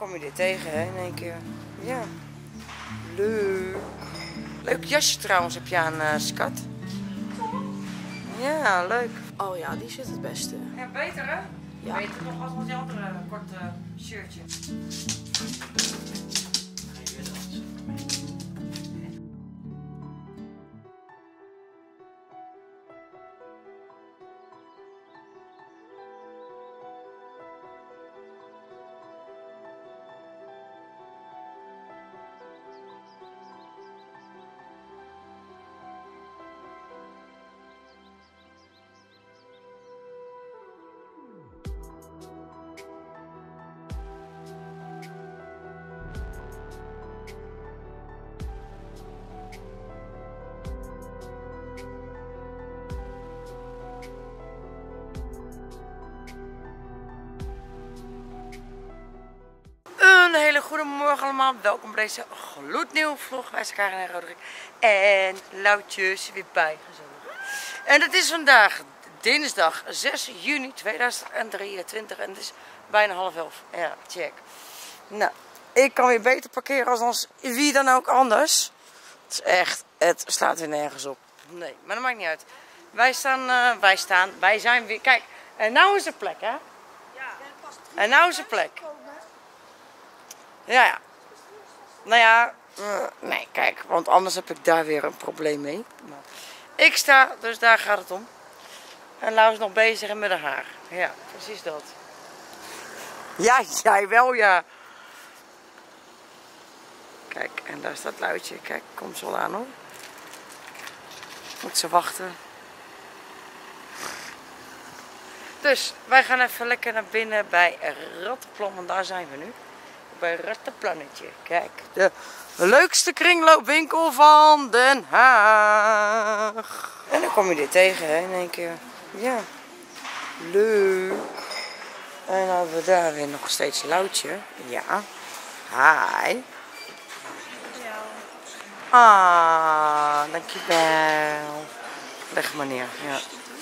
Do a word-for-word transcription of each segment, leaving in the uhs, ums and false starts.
kom je dit tegen, hè, in één keer. Ja. Leuk. Leuk jasje trouwens heb je aan, uh, skat. Ja, leuk. Oh ja, die zit het beste. Ja, beter hè? Ja. Beter nog als die andere korte shirtje. Een hele goede morgen allemaal. Welkom bij deze gloednieuwe vlog. Wij zijn Karin en Roderick. En Loutjes weer bijgezogen. En het is vandaag dinsdag zes juni tweeduizend drieëntwintig. En het is bijna half elf. Ja, check. Nou, ik kan weer beter parkeren als ons, wie dan ook anders. Het is echt, het slaat weer nergens op. Nee, maar dat maakt niet uit. Wij staan, uh, wij staan, wij zijn weer, kijk. En nou is er plek, hè? Ja. En nou is er plek. Ja, ja. Nou ja, uh, nee, kijk, want anders heb ik daar weer een probleem mee. Maar ik sta, dus daar gaat het om. En Lau is nog bezig met haar haar. Ja, precies dat. Ja, jij wel, ja. Kijk, en daar staat Luitje. Kijk, komt ze al aan hoor. Moet ze wachten. Dus, wij gaan even lekker naar binnen bij Rattenplan, want daar zijn we nu. Bij Rattenplannetje. Kijk, de leukste kringloopwinkel van Den Haag. En dan kom je dit tegen, hè, in één keer. Ja, leuk. En dan hebben we daar weer nog steeds Loutje. Ja, hi. Ja. Ah, dankjewel. Leg maar neer, ja.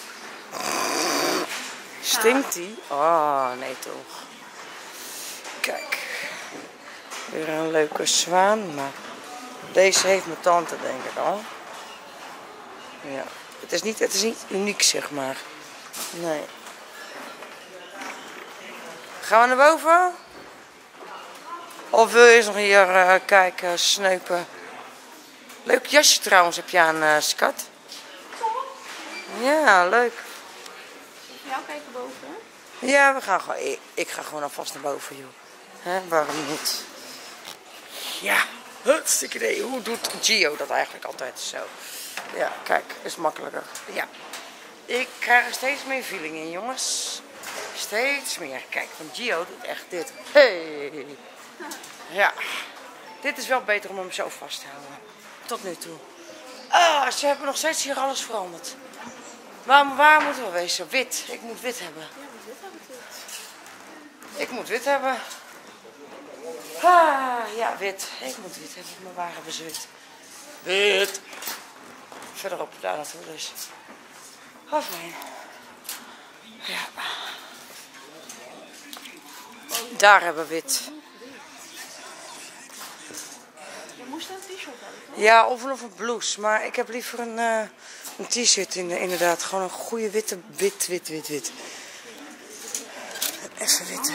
Stinkt die? Oh, nee toch. Kijk. Weer een leuke zwaan, maar deze heeft mijn tante denk ik al. Ja, het is niet, het is niet uniek zeg maar. Nee. Gaan we naar boven? Of wil je eens nog hier uh, kijken, sneupen? Leuk jasje trouwens heb je aan, uh, skat. Ja, leuk. Jou kijken boven? Ja, we gaan gewoon, ik, ik ga gewoon alvast naar boven joh. Hè, waarom niet? Ja, hartstikke idee. Hoe doet Gio dat eigenlijk altijd zo? Ja, kijk, is makkelijker. Ja. Ik krijg er steeds meer feeling in, jongens. Steeds meer. Kijk, want Gio doet echt dit. Hey. Ja. Dit is wel beter om hem zo vast te houden. Tot nu toe. Ah, ze hebben nog steeds hier alles veranderd. Waar, waar moeten we wezen? Wit. Ik moet wit hebben. Ik moet wit hebben. Ah, ja, wit. Ik moet wit hebben, maar waar hebben ze wit? Wit. Verderop, daar naartoe dus. Oh, fijn. Ja. Daar hebben we wit. Je moest een t-shirt hebben, toch? Ja, of nog een blouse. Maar ik heb liever een, uh, een t-shirt in, inderdaad. Gewoon een goede witte, wit, wit, wit, wit. Even witte.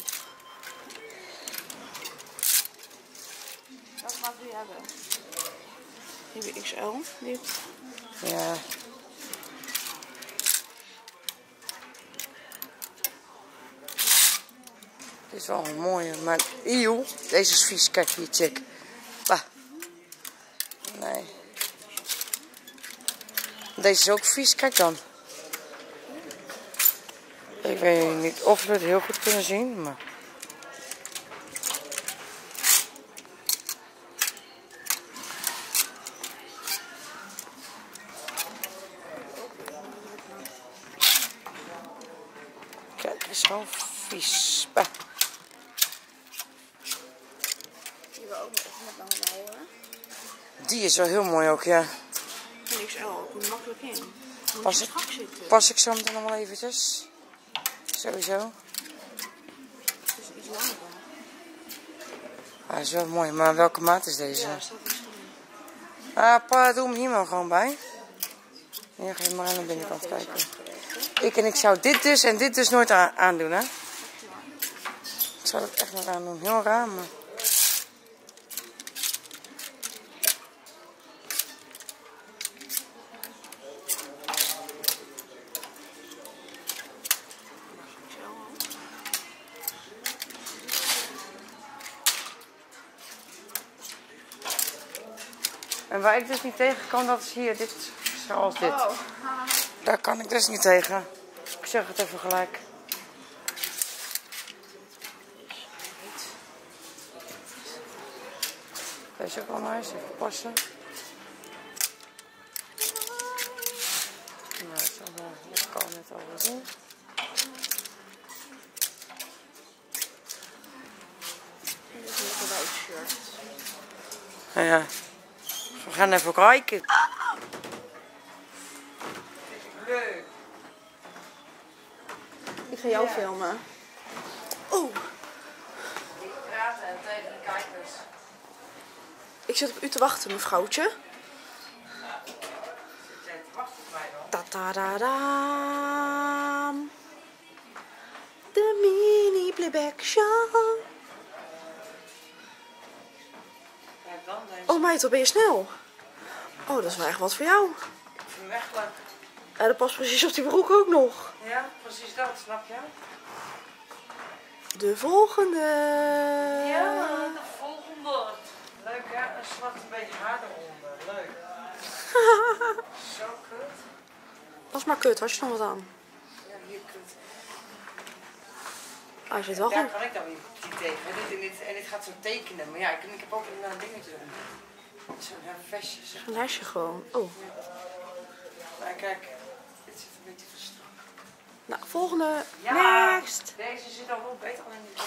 Welke maat wil je hebben? Die heb X L. Dit. Ja. Dit is wel een mooie, maar eeuw, deze is vies. Kijk hier, check. Bah. Nee. Deze is ook vies, kijk dan. Ik weet niet of we het heel goed kunnen zien, maar... Kijk, het is gewoon vies. Bah. Die wil ook nog even met me houden. Die is wel heel mooi ook, ja. En X L, komt makkelijk in. Moet Pas je ik, strak zitten. pas ik zo meteen nog wel eventjes. Sowieso. Het is iets langer. dat is wel mooi. Maar welke maat is deze? Ja, staat niet zo. Ah, pa, doe hem hier maar gewoon bij. Hier, ga je maar aan de binnenkant kijken. Ik en ik zou dit dus en dit dus nooit aan aandoen, hè? Ik zou dat echt nooit aandoen. Heel raar, maar... En waar ik dus niet tegen kan, dat is hier, dit, zoals dit. Oh. Daar kan ik dus niet tegen. Ik zeg het even gelijk. Deze ook wel nice, even passen. Nou, zo, dat kan net al wel zien. Dit is een lekker wit shirt. Ja, ja. We gaan even kijken. Leuk. Ik ga jou filmen. Oh, Ik praten en tegen de kijkers. ik zit op u te wachten, mevrouwtje. Zit jij te wachten op mij dan? Ta-ta-da-daam. De mini playback show. Ja, dan denk Oh meid, wat ben je snel? Oh, dat is wel echt wat voor jou. ik vind hem echt leuk. Ja, dat past precies op die broek ook nog. Ja, precies dat, snap je? De volgende. Ja, de volgende. Leuk hè, een zwarte beetje haar eronder. Leuk. Zo kut. Was maar kut, had je nog wat aan? Ja, hier kut. Ah, je zit wel Daar goed. kan ik dan weer niet tegen. En dit, en, dit, en dit gaat zo tekenen. Maar ja, ik, ik heb ook een uh, dingetje om. Zo'n uh, vestje. Zeg. Een hesje gewoon. Oh. Maar kijk, dit zit een beetje te strak. Nou, volgende. Ja, Next. deze zit al wel beter alleen die.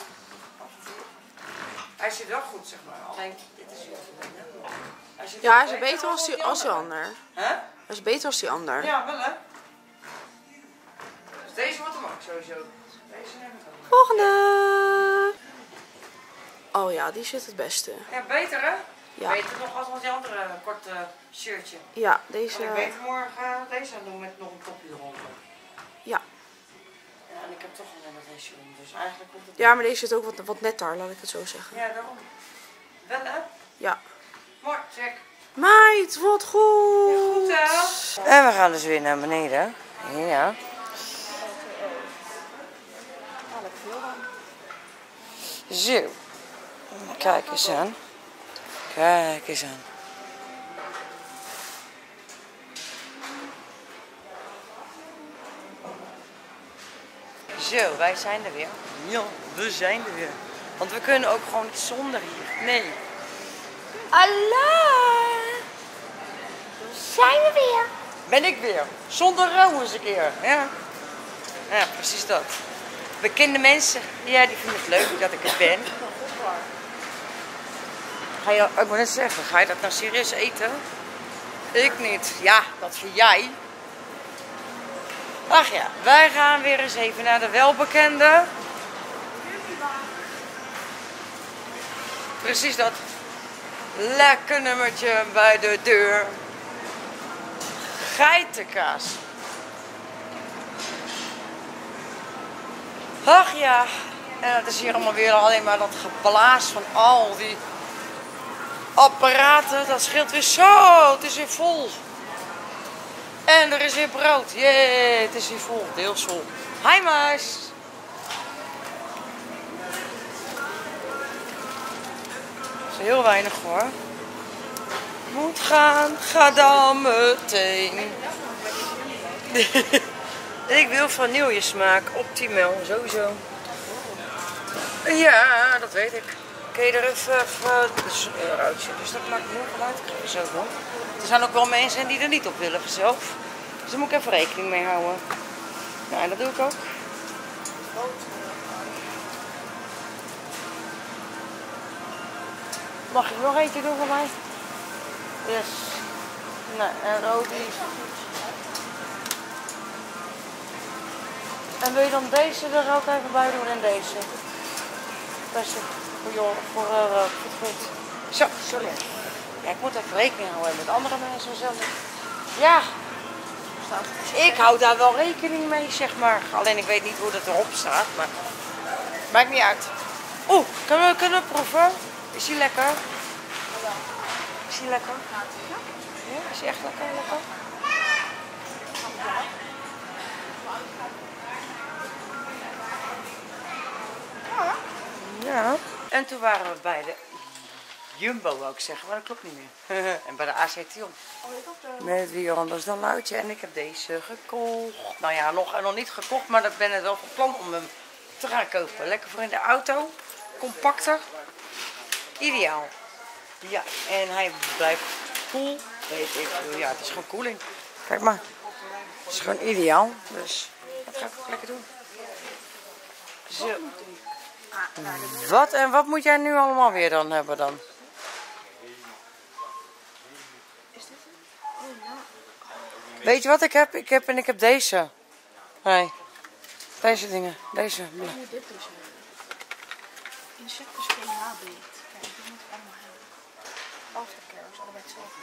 Hij zit wel goed, zeg maar. Alleen, dit is weer hij zit Ja, wel hij is beter beter dan als die, die als die andere. ander. Hè? Hij is beter als die ander. Ja, wel hè? Dus deze wordt hem ook sowieso. Deze neem ik ook. Volgende. Oh ja, die zit het beste. Ja, beter hè? Ja. Beter nog als die andere korte shirtje. Ja, Kan ik deze. beter morgen deze doen met nog een topje eronder. Ja. Ja, en ik heb toch alleen dat hesje om, dus eigenlijk komt het... Ja, maar deze zit ook wat, wat netter, laat ik het zo zeggen. Ja, daarom. Wel hè? Ja. Mooi, check. Meid, wat goed. Ja, goed hè? En we gaan dus weer naar beneden. Ja. Zo. Kijk eens aan. Kijk eens aan. Zo, wij zijn er weer. Ja, we zijn er weer. Want we kunnen ook gewoon niet zonder hier. Nee. Allah. Zijn we weer? Ben ik weer. Zonder rouw eens een keer. Ja. Ja, precies dat. Bekende mensen, ja, die vinden het leuk dat ik het ben. Ga je, ik moet net zeggen, ga je dat nou serieus eten? Ik niet. Ja, dat vind jij. Ach ja, wij gaan weer eens even naar de welbekende. Precies dat. Lekker nummertje bij de deur. Geitenkaas. Ach ja, en het is hier allemaal weer alleen maar dat geblaas van al die apparaten. Dat scheelt weer zo, het is weer vol. En er is weer brood. Jee, het is weer vol, deels vol. Hi muis. Dat is heel weinig hoor. Moet gaan, ga dan meteen. Ik wil vanillesmaak, optimaal, sowieso. Ja, dat weet ik. Kun je er even, even dat is een eurotje, dus dat maakt heel veel uit. Ik ga er zo doen. Er zijn ook wel mensen die er niet op willen zelf. Dus daar moet ik even rekening mee houden. Nou, en dat doe ik ook. Mag ik nog eentje doen voor mij? Yes. Nou, en rood lief. En wil je dan deze er ook even bij doen en deze? Beste. Voor je voor, uh, voor het goed. Zo, sorry. Ja, ik moet even rekening houden met andere mensen zelf. Ja. Ik hou daar wel rekening mee, zeg maar. Alleen ik weet niet hoe dat erop staat, maar maakt niet uit. Oeh, kunnen we, kunnen we proeven? Is die lekker? Is die lekker? Ja, is die echt lekker? Lekker? Ja. En toen waren we bij de Jumbo, wou ik zeggen, maar dat klopt niet meer. En bij de A C Tion. Met wie anders dan Luitje. En ik heb deze gekocht. Nou ja, nog, nog niet gekocht, maar ik ben het wel van plan om hem te gaan kopen. Lekker voor in de auto. Compacter. Ideaal. Ja, en hij blijft koel. Weet ik. Ja, het is gewoon koeling. Kijk maar. Het is gewoon ideaal. Dus dat ga ik ook lekker doen. Zo. Wat en wat moet jij nu allemaal weer dan hebben dan? Weet je wat ik heb? Ik heb en ik heb deze. Nee. Deze dingen. Deze. Ik moet dit dus hebben. Insectenspray nabeet. Kijk, dit moet ik allemaal hebben. Aftercare is allebei hetzelfde.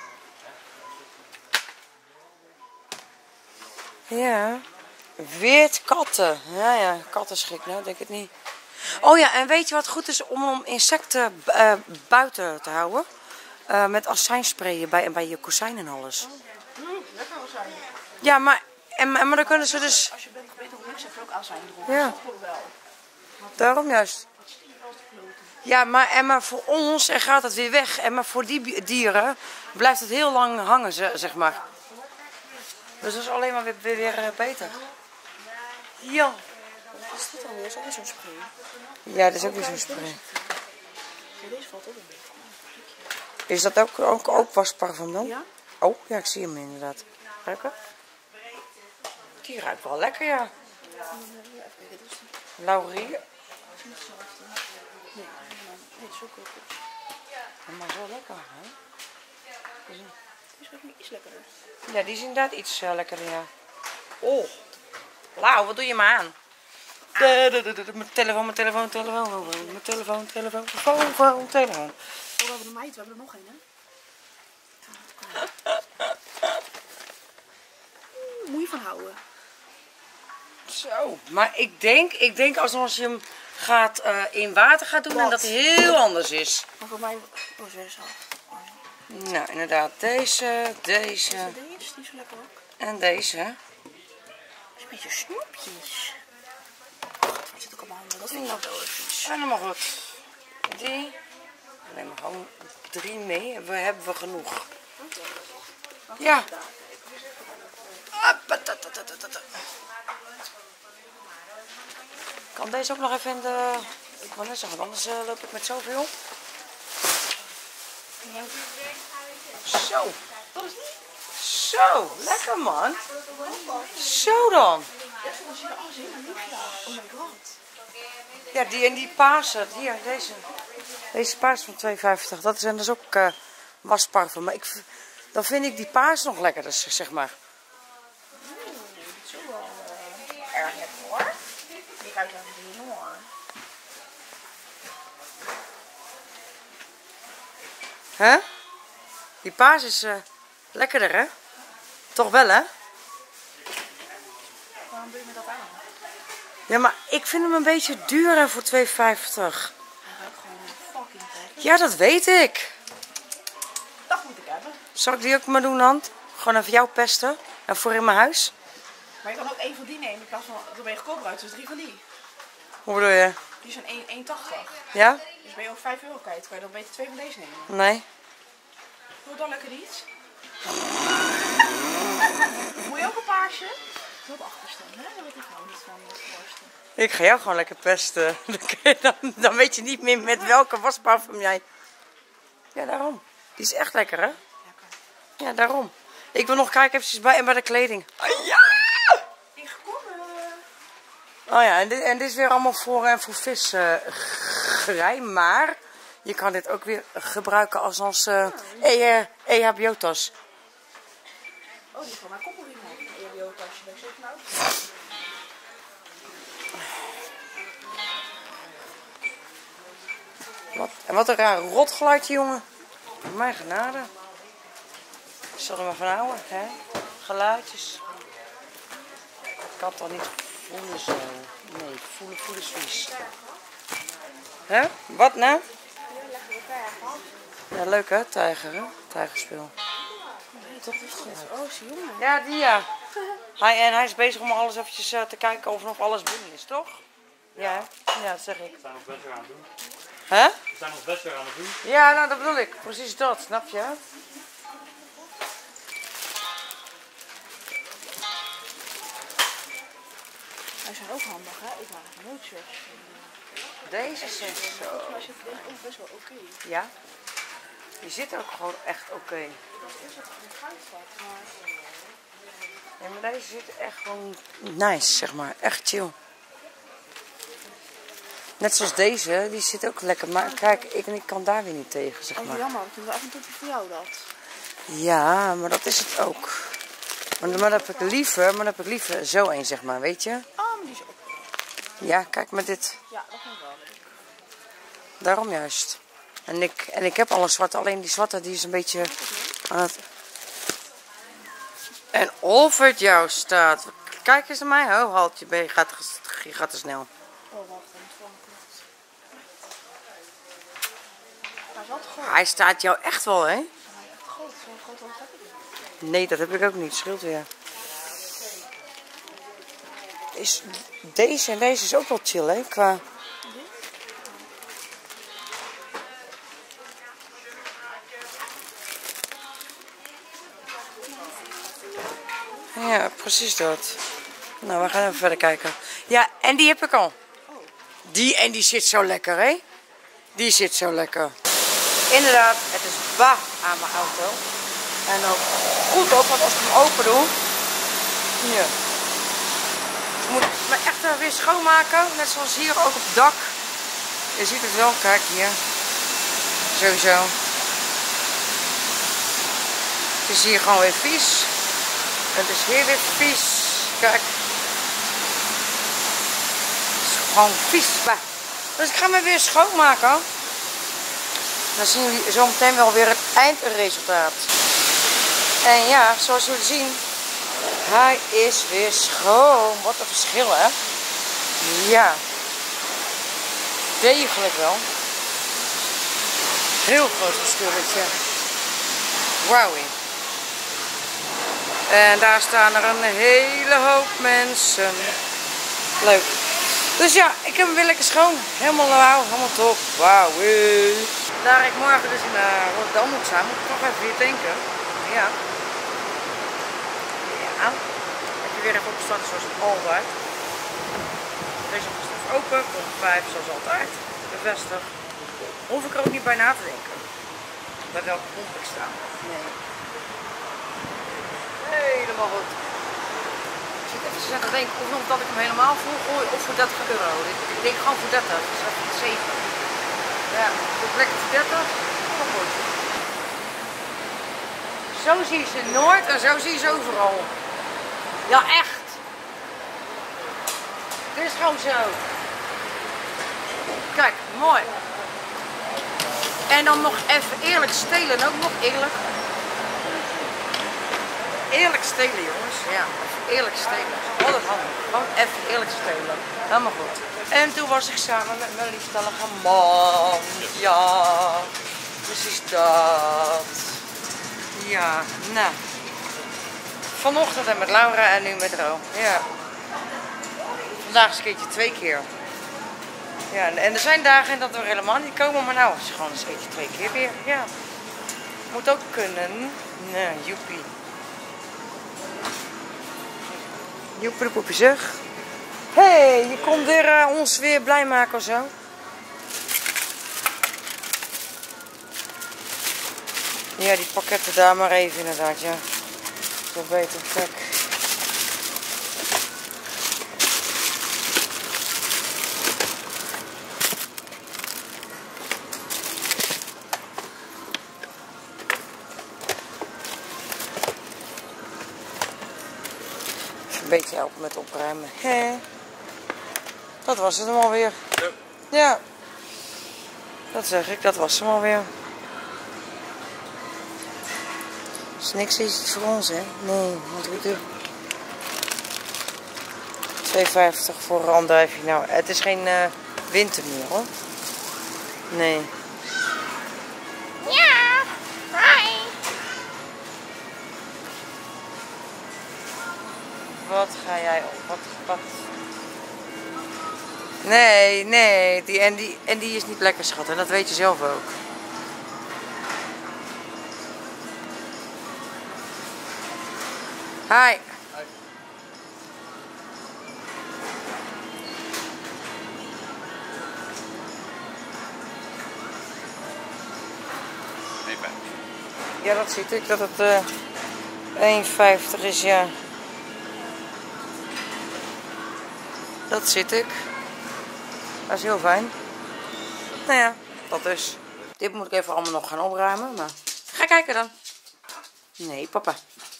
Ja. Weert katten. Ja, ja. Kattenschrik, nou denk ik niet. Oh ja, en weet je wat goed is om, om insecten uh, buiten te houden? Uh, met azijnsprayen bij, bij je kozijn en alles. Mm, lekker azijn. Ja, maar, en, maar dan kunnen ze dus... Als je bent gebeten op niks, heb je ook azijn erop. Ja. Dat klopt wel. Daarom juist. Ja, maar, en maar voor ons en gaat het weer weg. En maar voor die dieren blijft het heel lang hangen, zeg maar. Dus dat is alleen maar weer, weer, weer beter. Ja. Wat is dit alweer? Is dat weer zo'n spray? Ja, dat is ook weer zo'n spray. Deze valt ook een beetje. Is dat ook, ook, ook wasparfum dan? Ja. Oh, ja, ik zie hem inderdaad. Ruiken? Die ruikt wel lekker, ja. Laurier. Nee, nee, het is ook wel goed. Ja, maar zo lekker, hè? Die is ook niet iets lekkerder. Ja, die is inderdaad iets uh, lekkerder, ja. Oh. Lau, wat doe je maar aan? Mijn telefoon, mijn telefoon, telefoon, mijn telefoon, telefoon, telefoon, telefoon. Oh, we hebben de meid, we hebben er nog een, hè? Moet je van houden. Zo, maar ik denk, ik denk als, als je hem gaat, uh, in water gaat doen, en dat hij heel anders is. Maar voor mij, oh, zo is het. Nou, inderdaad, deze, deze. Deze, die is zo lekker ook. En deze. Dat is een beetje snoepjes. Wat zit ook allemaal handen? Dat vind ik ook wel vies. Helemaal goed. Die. Neem maar gewoon drie mee. We hebben we genoeg. Ja. Kan deze ook nog even in de... Ik wil net zeggen, anders uh, loop ik met zoveel. Zo. Zo, lekker man. Zo dan. Oh my god. Ja, die en die paarse. Hier, deze. Deze paars van twee vijftig. Dat zijn dus ook uh, wasparfum. Maar ik, dan vind ik die paars nog lekkerder, zeg maar. Oeh, dit is ook wel uh, erg lekker hoor. Die ruikt wel een dingen hoor. Hè? Die paars is uh, lekkerder, hè? Toch wel, hè? Waarom doe je me dat aan? Ja, maar ik vind hem een beetje duur voor twee vijftig. Hij ruikt gewoon fucking vet. Ja, dat weet ik. Dat moet ik hebben. Zal ik die ook maar doen, Hand? Gewoon even jou pesten. En voor in mijn huis. Maar je kan ook één van die nemen in plaats van, dan ben je goedkoper uit, dus drie van die. Hoe bedoel je? Die zijn één één tachtig. Ja? Dus ben je ook vijf euro kwijt, kan je dan beter twee van deze nemen. Nee. Doe dan lekker iets. Moet je ook een paarsje? Op achterstand, hè? Daar weet ik gewoon niet van de voorste. Ik ga jou gewoon lekker pesten. Dan, kun je dan, dan weet je niet meer met welke wasparfum jij... Ja, daarom. Die is echt lekker, hè? Lekker. Ja, daarom. Ik wil nog kijken eventjes bij en bij de kleding. Oh, ja! Ingekomen. Oh ja, en dit, en dit is weer allemaal voor, uh, voor visgerij. Uh, maar je kan dit ook weer gebruiken als ons uh, E H B O-tas. Oh, die is van mijn koppelring nog. Een E H B O-tasje. Ben ik zeker nou? Wat, en wat een raar rotgeluidje, jongen. Mijn genade. Ik zal er maar van houden, hè? Geluidjes. Ik kan het toch niet voelen zo. Nee, voelen, voelen is vies. Hè? Wat nou? Ja, leuk hè, tijger hè? Tijgerspeel. Nee, toch is het. Oh, is die jongen. Ja, die ja. Hij, en hij is bezig om alles eventjes uh, te kijken of er nog alles binnen is, toch? Ja, hè? Ja, dat zeg ik. We zijn ons best weer aan het doen. Hè? We zijn ons best weer aan het doen. Ja, nou dat bedoel ik. Precies dat, snap je? Hij zijn ook handig, hè? Ik maak het nooit zo. Deze zit zo. Maar zit deze ook best wel oké. Ja? Die zit ook gewoon echt oké. Okay. Eerst had ik een goudvat, maar... Ja, maar deze zit echt gewoon nice, zeg maar. Echt chill. Net zoals deze, die zit ook lekker. Maar kijk, ik, ik kan daar weer niet tegen, zeg Oh, maar. jammer, want af en toe voor jou dat. Ja, maar dat is het ook. Maar, maar dat heb ik liever, maar dat heb ik liever zo een, zeg maar, weet je? Oh, maar die is ook... Ja, kijk met dit. Ja, dat vind ik wel. Daarom juist. En ik, en ik heb al een zwarte, alleen die zwarte die is een beetje aan het... En of het jou staat. Kijk eens naar mij. Oh, halt, je gaat, je gaat te snel. Oh, wacht, dan moet het klopt. Hij is wel te groot. Hij staat jou echt wel, hè? Hij is echt groot. Zo'n groot hoofd heb ik niet. Nee, dat heb ik ook niet. Scheelt weer. Is, deze en deze is ook wel chill, hè? Qua... Ja, precies dat. Nou, we gaan even verder kijken. Ja, en die heb ik al. Die en die zit zo lekker, hè? Die zit zo lekker. Inderdaad, het is bah aan mijn auto. En ook goed op, want als ik hem open doe... Hier. Dus ik moet me echt even weer schoonmaken. Net zoals hier ook op het dak. Je ziet het wel, kijk hier. Sowieso. Het is hier gewoon weer vies. Het is hier weer vies. Kijk. Het is gewoon vies. Bah. Dus ik ga me weer schoonmaken. Dan zien jullie zo meteen wel weer het eindresultaat. En ja, zoals jullie zien, hij is weer schoon. Wat een verschil, hè? Ja. Degelijk wel. Heel groot verschilletje. Wauw. En daar staan er een hele hoop mensen. Leuk. Dus ja, ik heb hem weer lekker schoon. Helemaal wauw, helemaal top. Wauw. Daar ik morgen dus naar Rotterdam moet zijn, moet ik toch even weer denken. Ja. Ja. Heb je weer even opgestart zoals altijd. Deze is open, komt vijf zoals altijd. Bevestigd. Hoef ik er ook niet bij na te denken. Bij welke pomp ik sta. Nee. Helemaal goed. Ik zit even te zeggen, denk of nog dat ik hem helemaal vol gooi of voor dertig euro. Ik denk gewoon voor dertig, dus even zeven. Ja, ook lekker voor dertig. Maar goed. Zo zie je ze nooit en zo zie je ze overal. Ja, echt. Dit is gewoon zo. Kijk, mooi. En dan nog even eerlijk stelen, ook nog eerlijk. Eerlijk stelen, jongens. Ja, even eerlijk stelen. Altijd handig. Gewoon even eerlijk stelen. Helemaal goed. En toen was ik samen met mijn lieftallige man. Ja, precies dat. Ja, nou. Vanochtend en met Laura en nu met Ro. Ja. Vandaag is een keertje twee keer. Ja, en er zijn dagen dat we er helemaal niet komen, maar nou, het is gewoon een keertje twee keer weer. Ja. Moet ook kunnen. Nou, joepie. Joepie de poepie zeg. Hé, hey, je komt weer uh, ons weer blij maken of zo. Ja, die pakketten daar maar even inderdaad, ja. Zo beter, kijk. Een beetje helpen met opruimen. He. Dat was het hem alweer. Ja. Ja. Dat zeg ik, dat was hem alweer. Dus niks is iets voor ons, hè? Nee, want we doen twee vijftig voor een andijvie. Nou, het is geen uh, winter meer, hoor. Nee. Ja, hi. Wat ga jij op? Wat, wat? Nee, nee. Die, en, die, en die is niet lekker, schat. En dat weet je zelf ook. Hi. Hi. Ja, dat ziet ik. Dat het uh, één vijftig is, ja. Dat zit ik. Dat is heel fijn. Nou ja, dat dus. Dit moet ik even allemaal nog gaan opruimen. Maar ga kijken dan. Nee, papa.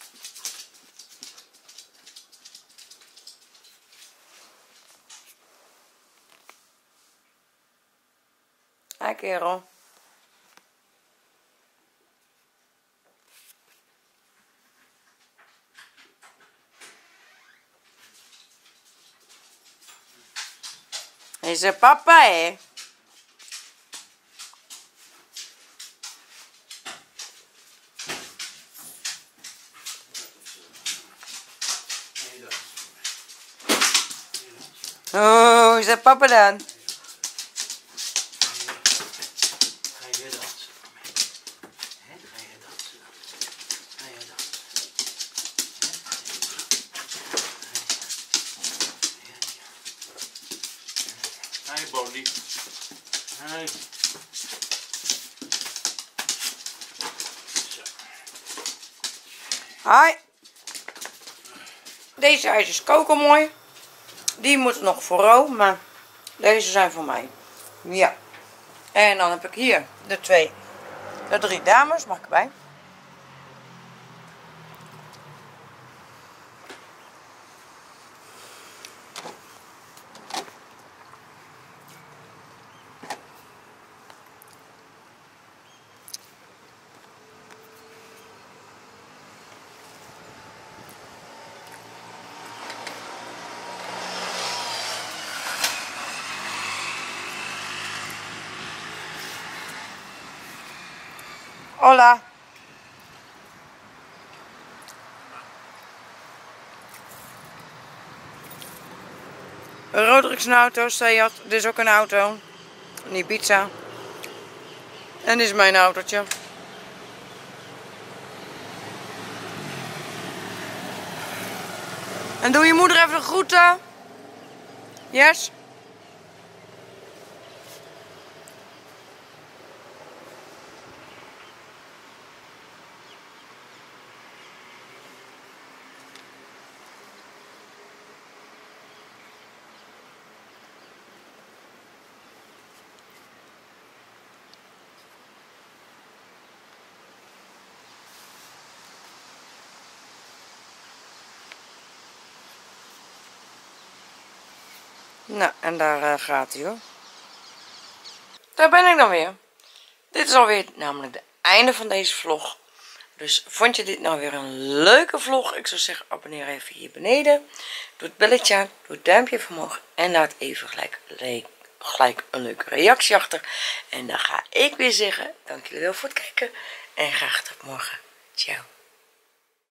Hi, kerel. Hij zei papa, hè? Oh, is dat papa dan? Ga je weer dansen? Hè? Ga je dansen? Ga je dansen? Hi, Bonnie. Hi. Hi. Deze ijsjes koken mooi. Die moeten nog voor Ro, maar deze zijn voor mij. Ja. En dan heb ik hier de twee, de drie dames, mag ik erbij. Hola. Roderick is een auto, Seat. Dit is ook een auto. Een Ibiza. En dit is mijn autootje. En doe je moeder even de groeten. Yes? Nou, en daar uh, gaat hij, hoor. Daar ben ik dan weer. Dit is alweer namelijk het einde van deze vlog. Dus vond je dit nou weer een leuke vlog? Ik zou zeggen, abonneer even hier beneden. Doe het belletje aan, doe het duimpje omhoog. En laat even gelijk, gelijk een leuke reactie achter. En dan ga ik weer zeggen, dank jullie wel voor het kijken. En graag tot morgen. Ciao.